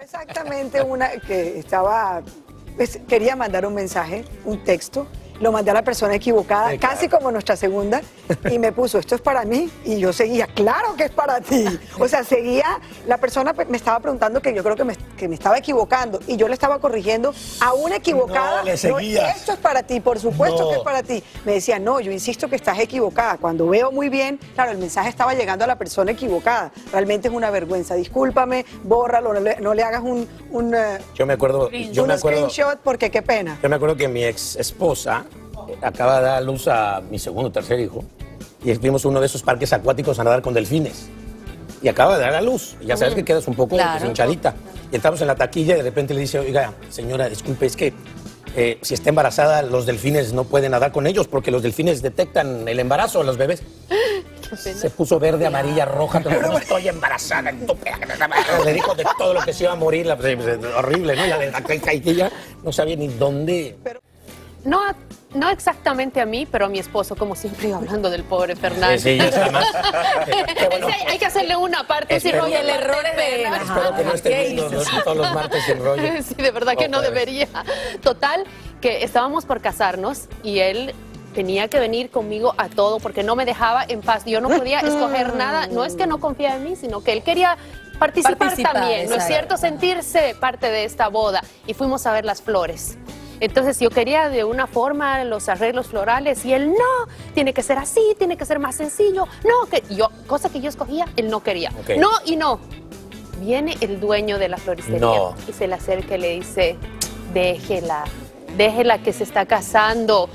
Exactamente, una que estaba, pues, quería mandar un mensaje, un texto, lo mandé a la persona equivocada, Sí, claro. casi como nuestra segunda, y me puso, esto es para mí, y yo seguía, claro que es para ti. O sea, seguía, la persona me estaba preguntando que yo creo que me estaba equivocando, y yo le estaba corrigiendo a una equivocada. No, le seguías. Esto es para ti, por supuesto No. que es para ti. Me decía, no, yo insisto que estás equivocada. Cuando veo muy bien, claro, el mensaje estaba llegando a la persona equivocada. Realmente es una vergüenza. Discúlpame, bórralo, no le hagas un Yo me acuerdo, screenshot porque qué pena. yo me acuerdo que mi ex esposa acaba de dar a luz a mi segundo o tercer hijo y fuimos a uno de esos parques acuáticos a nadar con delfines. Y acaba de dar a luz. Y ya sabes que quedas un poco hinchadita. Y estamos en la taquilla y de repente le dice, oiga, señora, disculpe, es que si está embarazada, los delfines no pueden nadar con ellos porque los delfines detectan el embarazo de los bebés. Se puso verde, amarilla, roja, pero no estoy embarazada. Le dijo de todo lo que se iba a morir, horrible, ¿no? Y la taquilla no sabía ni dónde. No exactamente a mí, pero a mi esposo, como siempre, hablando del pobre Fernando. Sí, ya está más. Bueno, hay que hacerle una parte. Espero, y el error es de... Espero que no esté viendo todos los martes en rollo. Sí, de verdad que no debería. Total, que estábamos por casarnos y él tenía que venir conmigo a todo porque no me dejaba en paz. Yo no podía escoger nada. No es que no confiaba en mí, sino que él quería participar también, ¿no es cierto? Sentirse parte de esta boda. Y fuimos a ver las flores. Entonces yo quería de una forma los arreglos florales y él no, tiene que ser así, tiene que ser más sencillo. No, que yo, cosa que yo escogía, él no quería. Okay. No y no. Viene el dueño de la floristería y se le acerca y le dice, déjela que se está casando.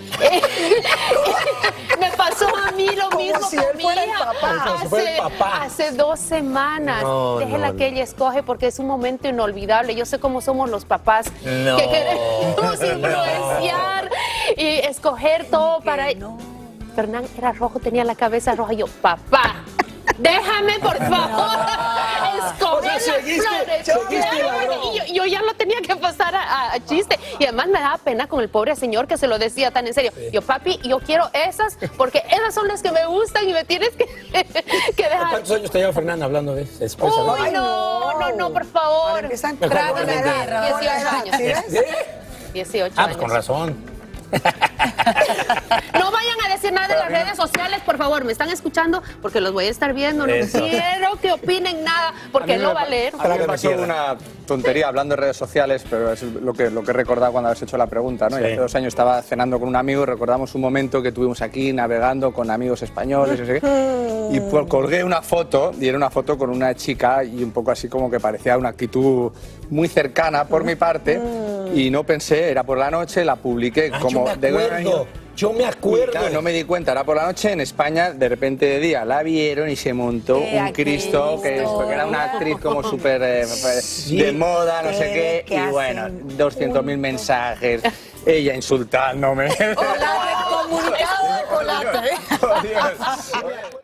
Me pasó a mí lo mismo si con él mi fuera el hija. papá. Como si fuera el papá. Hace 2 semanas. Déjela que ella escoge porque es un momento inolvidable. Yo sé cómo somos los papás que queremos influenciar y escoger todo para... Fernán era rojo, tenía la cabeza roja. Y yo, papá, déjame por favor escoger las flores. Y yo ya lo tenía que pasar a chiste. Y además me daba pena con el pobre señor que se lo decía tan en serio. Yo, papi, yo quiero esas porque esas son las que me gustan y me tienes que dejar. ¿Cuántos años te lleva Fernanda hablando de eso? Uy, no, por favor. Empiezan Mejor con la edad. 18 años. ¿Sí ves? 18 Ah, años. pues con razón. No vayan a decir nada en las redes sociales, por favor. ¿Me están escuchando? Porque los voy a estar viendo. No quiero que opinen nada, porque él lo va a leer. A mí me pasó una tontería hablando de redes sociales, pero es lo que he recordado cuando habéis hecho la pregunta, ¿no? Sí. Y hace 2 años estaba cenando con un amigo y recordamos un momento que tuvimos aquí navegando con amigos españoles, no sé qué, y colgué una foto, y era una foto con una chica y un poco así como que parecía una actitud muy cercana por mi parte, y no pensé, era por la noche, la publiqué como Yo me acuerdo. Y, claro, no me di cuenta, era por la noche en España, de repente de día la vieron y se montó un Cristo, porque era una actriz como súper de moda, no sé qué, y bueno, 200.000 mensajes, ella insultándome. Hola, comunicado de Colate. Oh, Dios.